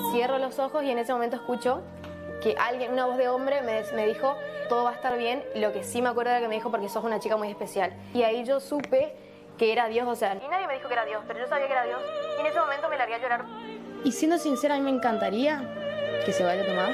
Cierro los ojos y en ese momento escucho que alguien, una voz de hombre me dijo, todo va a estar bien. Lo que sí me acuerdo era que me dijo, porque sos una chica muy especial. Y ahí yo supe que era Dios, o sea, y nadie me dijo que era Dios, pero yo sabía que era Dios. Y en ese momento me largué a llorar. Y siendo sincera, a mí me encantaría que se vaya Tomás.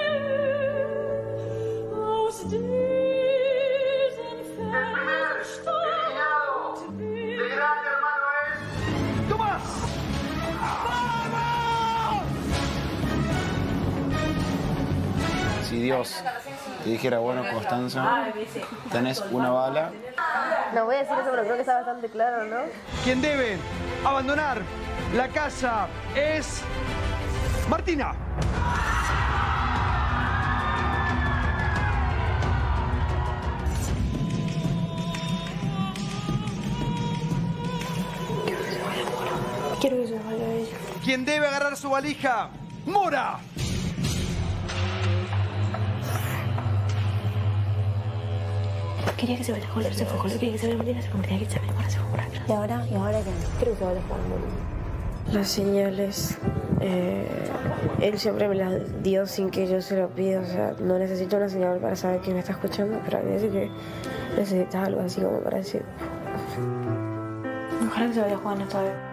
Si Dios te dijera, bueno, Constanza, tenés una bala. No voy a decir eso, pero creo que está bastante claro, ¿no? Quien debe abandonar la casa es Martina. Quiero que se vaya ella. Quien debe agarrar su valija, Mora. Quería que se vaya Joler, se fue Joler, quería que se vaya Martina, se fue Martina, quería que se vaya Mora, se fue Mora. ¿Y ahora? ¿Y ahora qué? Quiero que se vaya Juan. Las señales, él siempre me las dio sin que yo se lo pida, o sea, no necesito una señal para saber quién me está escuchando, pero hay veces que necesitas algo así como para decir. Ojalá que se vaya Juan esta vez.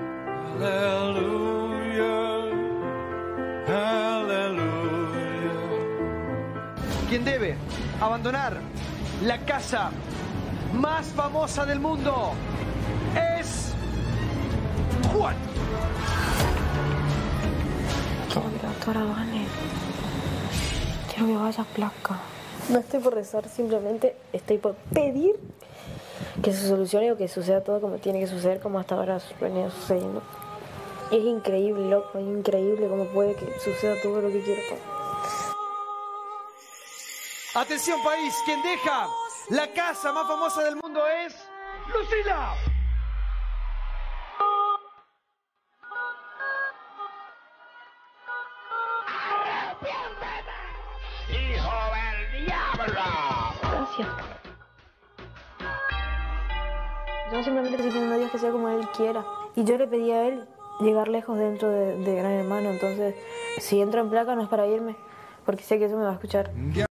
Quien debe abandonar la casa más famosa del mundo es Juan. Quiero que la doctora gane. Quiero que vaya Placa. No estoy por rezar, simplemente estoy por pedir que se solucione o que suceda todo como tiene que suceder, como hasta ahora venía sucediendo. Es increíble, loco, es increíble cómo puede que suceda todo lo que quiero. Atención país, quien deja la casa más famosa del mundo es Lucila. ¡Hijo del diablo! Gracias. Yo simplemente estoy pidiendo a Dios que sea como Él quiera. Y yo le pedí a Él llegar lejos dentro de Gran Hermano. Entonces, si entro en Placa no es para irme, porque sé que eso me va a escuchar.